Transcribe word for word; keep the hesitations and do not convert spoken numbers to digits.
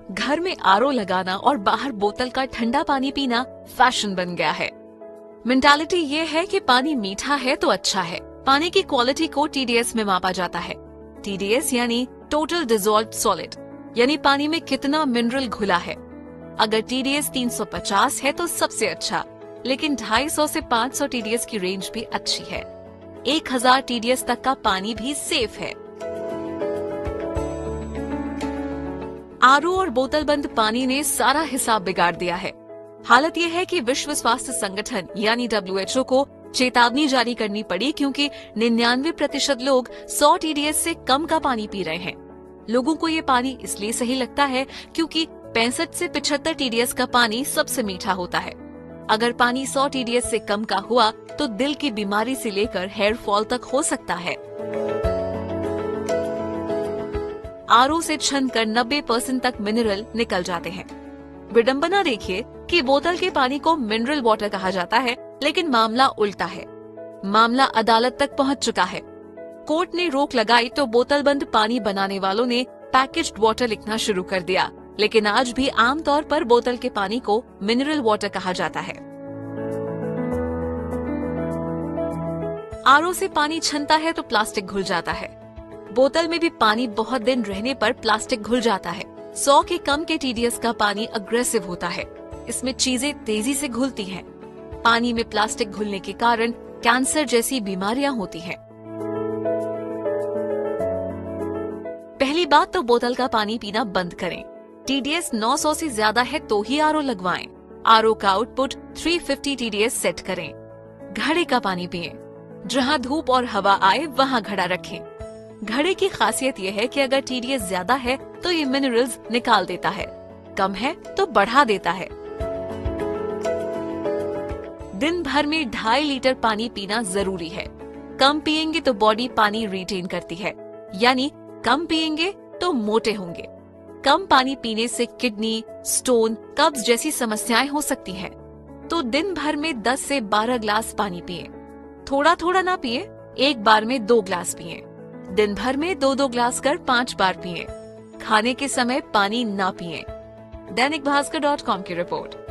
घर में आरओ लगाना और बाहर बोतल का ठंडा पानी पीना फैशन बन गया है। मेंटालिटी ये है कि पानी मीठा है तो अच्छा है। पानी की क्वालिटी को टीडीएस में मापा जाता है। टीडीएस यानी टोटल डिसॉल्व्ड सॉलिड, यानी पानी में कितना मिनरल घुला है। अगर टीडीएस तीन सौ पचास है तो सबसे अच्छा, लेकिन ढाई सौ से पाँच सौ टीडीएस की रेंज भी अच्छी है। एक हज़ार टीडीएस तक का पानी भी सेफ है। आरओ और बोतल बंद पानी ने सारा हिसाब बिगाड़ दिया है। हालत यह है कि विश्व स्वास्थ्य संगठन यानी डब्ल्यू एच ओ को चेतावनी जारी करनी पड़ी, क्योंकि निन्यानवे प्रतिशत लोग सौ टीडीएस से कम का पानी पी रहे हैं। लोगों को ये पानी इसलिए सही लगता है क्योंकि पैंसठ से पिछहत्तर टीडीएस का पानी सबसे मीठा होता है। अगर पानी सौ टीडीएस से कम का हुआ तो दिल की बीमारी से लेकर हेयर फॉल तक हो सकता है। आरओ से छनकर नब्बे परसेंट तक मिनरल निकल जाते हैं। विडंबना देखिए कि बोतल के पानी को मिनरल वाटर कहा जाता है, लेकिन मामला उल्टा है। मामला अदालत तक पहुंच चुका है। कोर्ट ने रोक लगाई तो बोतल बंद पानी बनाने वालों ने पैकेज्ड वाटर लिखना शुरू कर दिया, लेकिन आज भी आमतौर पर बोतल के पानी को मिनरल वाटर कहा जाता है। आरओ से पानी छनता है तो प्लास्टिक घुल जाता है। बोतल में भी पानी बहुत दिन रहने पर प्लास्टिक घुल जाता है। सौ के कम के टीडीएस का पानी अग्रेसिव होता है। इसमें चीजें तेजी से घुलती हैं। पानी में प्लास्टिक घुलने के कारण कैंसर जैसी बीमारियां होती हैं। पहली बात तो बोतल का पानी पीना बंद करें। टीडीएस नौ सौ से ज्यादा है तो ही आरओ लगवाएं। आरओ का आउटपुट तीन सौ पचास टीडीएस सेट करें। घड़े का पानी पिएं। जहां धूप और हवा आए वहां घड़ा रखें। घड़े की खासियत यह है कि अगर टीडीएस ज्यादा है तो ये मिनरल्स निकाल देता है, कम है तो बढ़ा देता है। दिन भर में ढाई लीटर पानी पीना जरूरी है। कम पिएंगे तो बॉडी पानी रिटेन करती है, यानी कम पिएंगे तो मोटे होंगे। कम पानी पीने से किडनी, स्टोन, कब्ज जैसी समस्याएं हो सकती हैं। तो दिन भर में दस से बारह ग्लास पानी पिएं। थोड़ा थोड़ा ना पिएं, एक बार में दो ग्लास पिएं। दिन भर में दो दो ग्लास कर पांच बार पिएं। खाने के समय पानी ना पिएं। दैनिक भास्कर डॉट कॉम की रिपोर्ट।